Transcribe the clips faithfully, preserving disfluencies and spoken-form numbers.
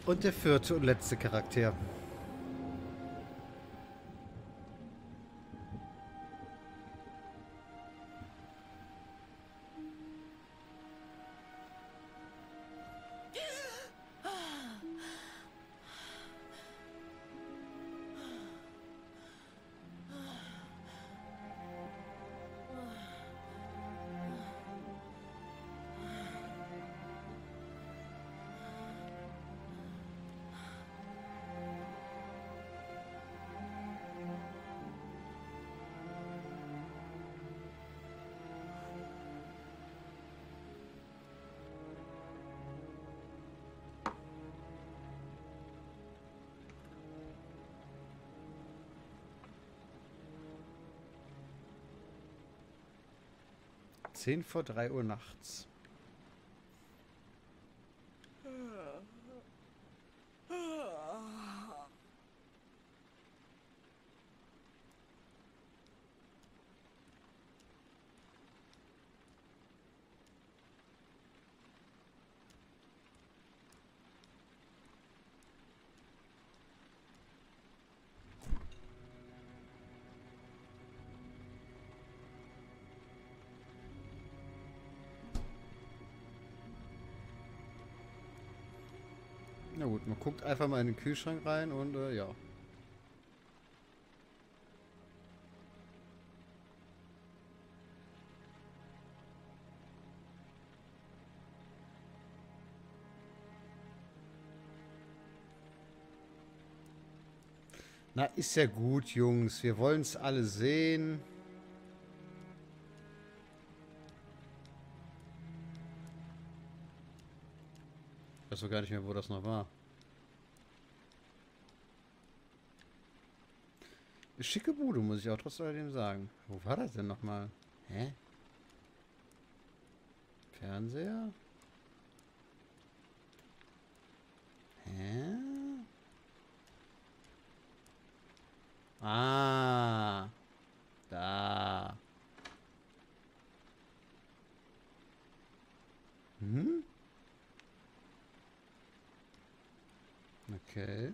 Und der vierte und letzte Charakter. Zehn vor drei Uhr nachts. Na gut, man guckt einfach mal in den Kühlschrank rein und äh, ja. Na, ist ja gut, Jungs. Wir wollen es alle sehen. Ich weiß doch gar nicht mehr, wo das noch war. Schicke Bude, muss ich auch trotzdem sagen. Wo war das denn nochmal? Hä? Fernseher? Hä? Ah. Da. Hm? Okay.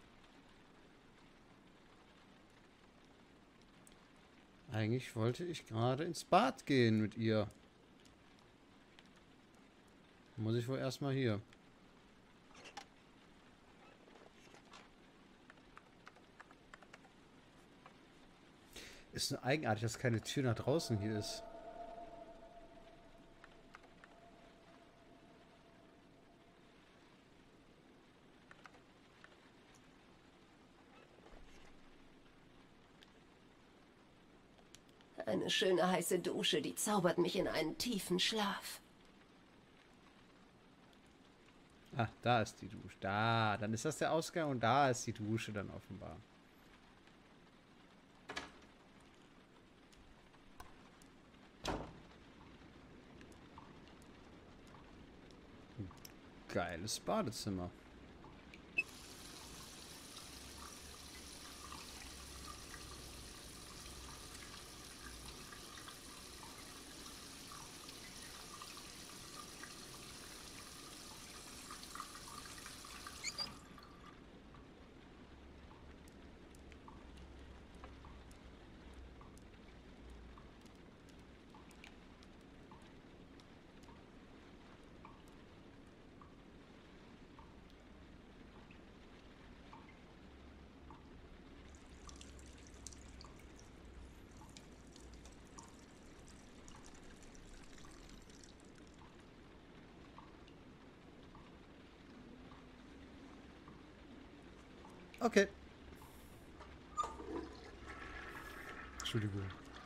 Eigentlich wollte ich gerade ins Bad gehen mit ihr. Muss ich wohl erstmal hier. Ist nur eigenartig, dass keine Tür nach draußen hier ist. Eine schöne heiße Dusche, die zaubert mich in einen tiefen Schlaf. Ah, da ist die Dusche. Da, dann ist das der Ausgang und da ist die Dusche dann offenbar. Geiles Badezimmer. Okay. Entschuldigung.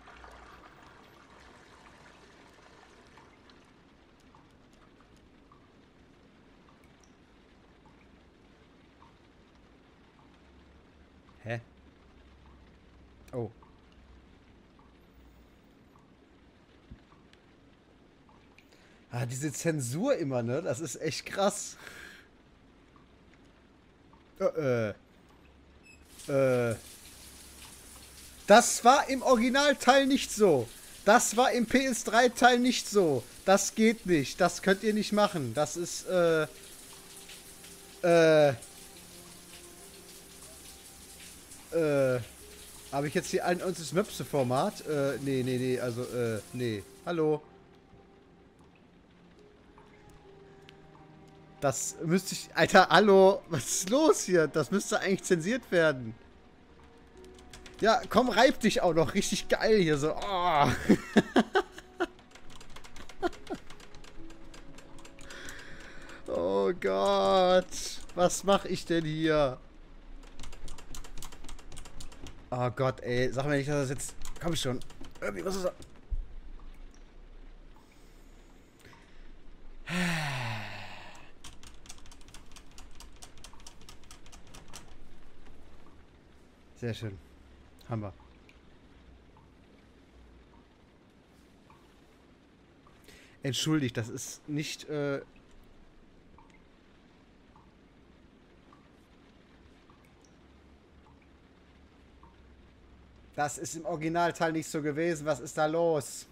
Hä? Oh. Ah, diese Zensur immer, ne? Das ist echt krass. Äh, äh. Äh. Das war im Originalteil nicht so. Das war im P S drei Teil nicht so. Das geht nicht. Das könnt ihr nicht machen. Das ist, äh... Äh. Äh. Habe ich jetzt hier ein unseres Möpse-Format? Äh, nee, nee, nee, also, äh, nee. Hallo. Das müsste ich... Alter, hallo, was ist los hier? Das müsste eigentlich zensiert werden. Ja, komm, reib dich auch noch. Richtig geil hier so. Oh. Oh Gott. Was mache ich denn hier? Oh Gott, ey. Sag mir nicht, dass das jetzt... Komm schon. Irgendwie, was ist das? Sehr schön. Haben wir. Entschuldigt, das ist nicht... Äh Das ist im Originalteil nicht so gewesen. Was ist da los?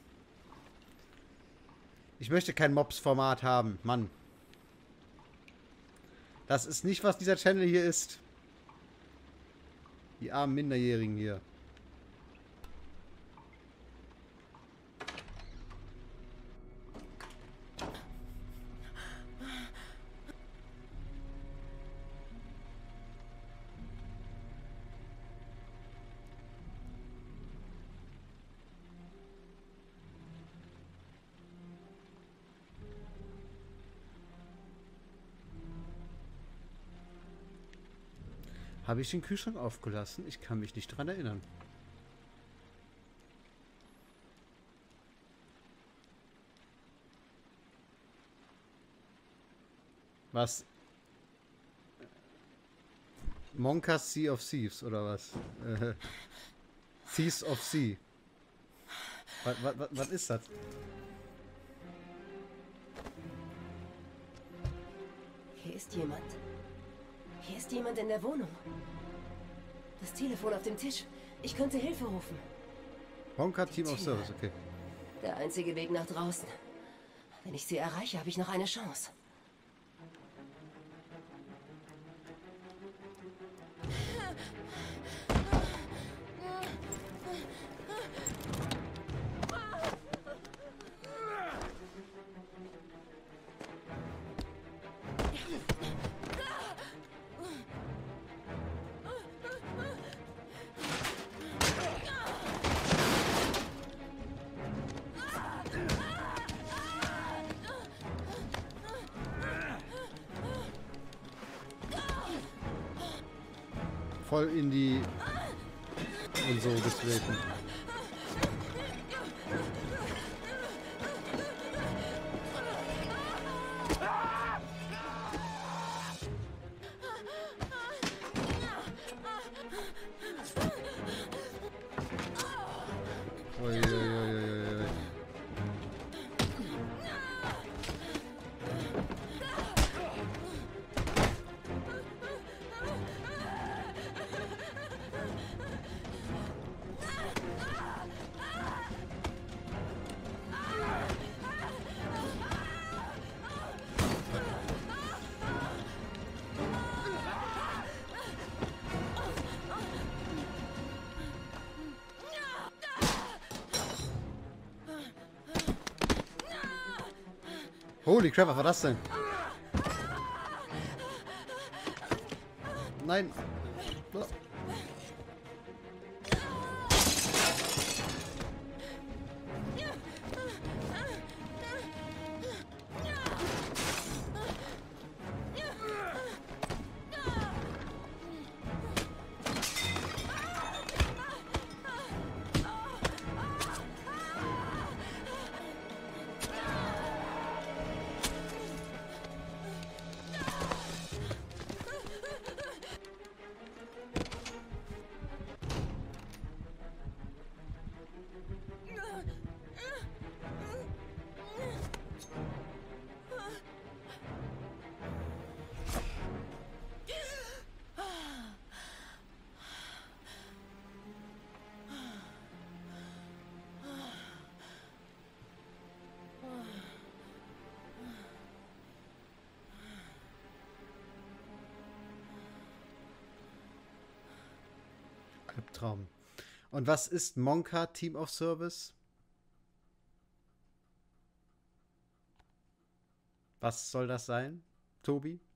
Ich möchte kein Mobs-Format haben. Mann. Das ist nicht, was dieser Channel hier ist. Die armen Minderjährigen hier. Habe ich den Kühlschrank aufgelassen? Ich kann mich nicht dran erinnern. Was? Monkas Sea of Thieves, oder was? Äh, Thieves of Sea. Was, was, was ist das? Hier ist jemand. Hier ist jemand in der Wohnung. Das Telefon auf dem Tisch. Ich könnte Hilfe rufen. Honka Team of Service, okay. Der einzige Weg nach draußen. Wenn ich sie erreiche, habe ich noch eine Chance. Voll in die und so getreten. Ui, ui, ui, ui, ui. Holy crap, was war das denn? Nein. Oh. Albtraum. Und was ist Monka Team of Service? Was soll das sein, Tobi?